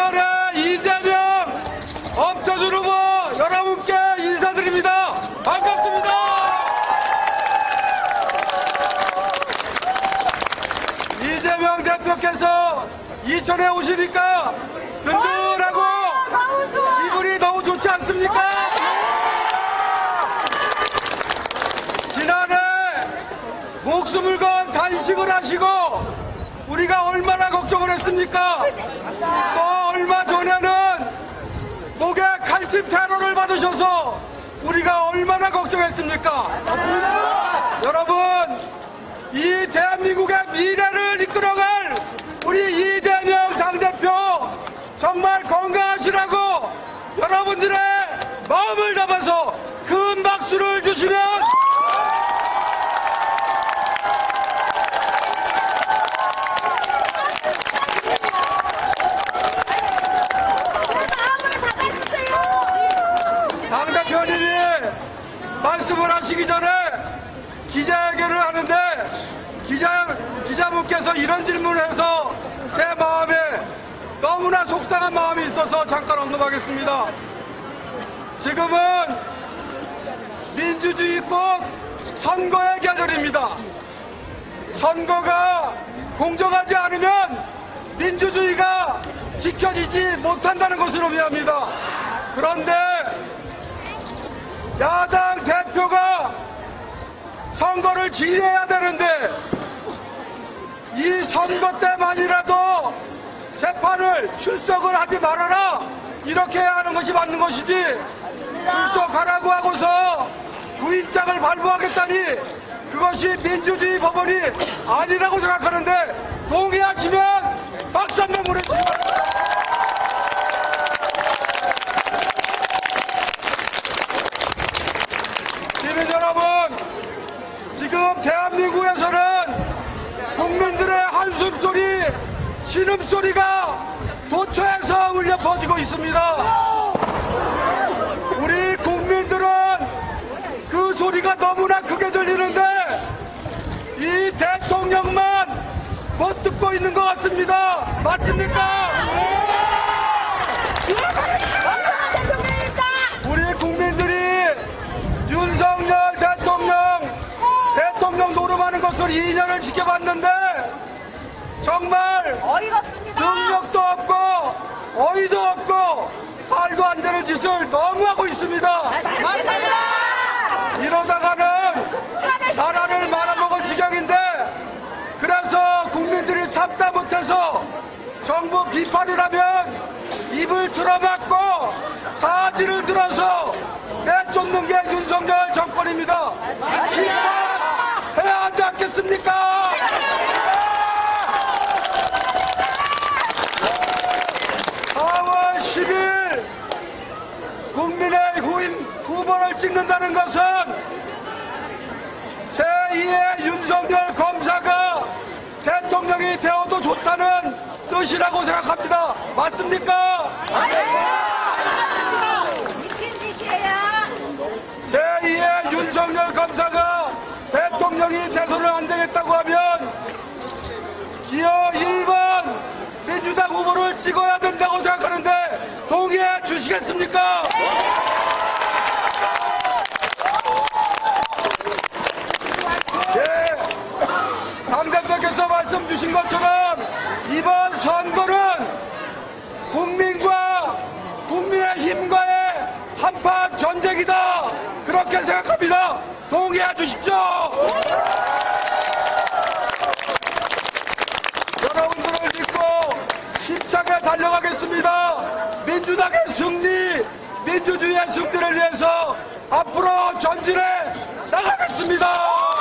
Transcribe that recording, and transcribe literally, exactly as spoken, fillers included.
신안의 이재명 엄태준 후보 여러분께 인사드립니다. 반갑습니다. 이재명 대표께서 이천에 오시니까 든든하고 기분이 너무 좋지 않습니까? 지난해 목숨을 건 단식을 하시고 우리가 얼마나 걱정을 했습니까? 또 얼마 전에는 목에 칼집 테러를 받으셔서 우리가 얼마나 걱정했습니까? 여러분, 이 대한민국의 미래를 이끌어갈 우리 이재명 당대표 정말 건강하시라고 여러분들의 마음을 담아서 큰 박수를 주시면 당대표님이 말씀을 하시기 전에 기자회견을 하는데 기자, 기자분께서 이런 질문을 해서 제 마음에 너무나 속상한 마음이 있어서 잠깐 언급하겠습니다. 지금은 민주주의 꼭 선거의 계절입니다. 선거가 공정하지 않으면 민주주의가 지켜지지 못한다는 것을 의미합니다. 그런데 야당 대표가 선거를 지휘해야 되는데 이 선거 때만이라도 재판을 출석을 하지 말아라 이렇게 해야 하는 것이 맞는 것이지 출석하라고 하고서 구인장을 발부하겠다니 그것이 민주주의 법원이 아니라고 생각하는데 동의하시면 박수 한번 보내주시기 바랍니다. 시민 여러분, 지금 대한민국에서는 국민들의 한숨소리, 신음소리가 도처에서 울려 퍼지고 있습니다. 우리 국민들은 그 소리가 너무나 크게 들리는데 이 대통령만 못 듣고 있는 것 같습니다. 맞습니까? 우리 국민들이 윤석열 대통령, 대통령 노름하는 것을 이 년을 지켜봤는데 정말 능력도 없고 어이도 없고 말도 안 되는 짓을 너무 하고 있습니다. 이러다가는 나라를 말아먹을 지경인데 그래서 국민들이 참다 못해서 정부 비판을 하면 입을 틀어막고 사지를 들어서 내쫓는 게 윤석열 정권입니다. 심판해야 하지 않겠습니까? 사월 십일 국민의 후임 후보를 찍는다는 것은 제이의 윤석열 검사가 대통령이 되어도 좋다는 뜻이라고 생각합니다. 맞습니까? 제이의 윤석열 검사가 대통령이 돼서는 안 되겠다고 하면 기호 일 번 민주당 후보를 찍어야 된다고 생각하는데 동의해 주시겠습니까? 예, 당대표께서 말씀 주신 것처럼 이번 선거는 국민과 국민의힘과의 한판 전쟁이다. 그렇게 생각합니다. 동의해 주십시오. 여러분들을 믿고 힘차게 달려가겠습니다. 민주당의 승리, 민주주의의 승리를 위해서 앞으로 전진해 나가겠습니다.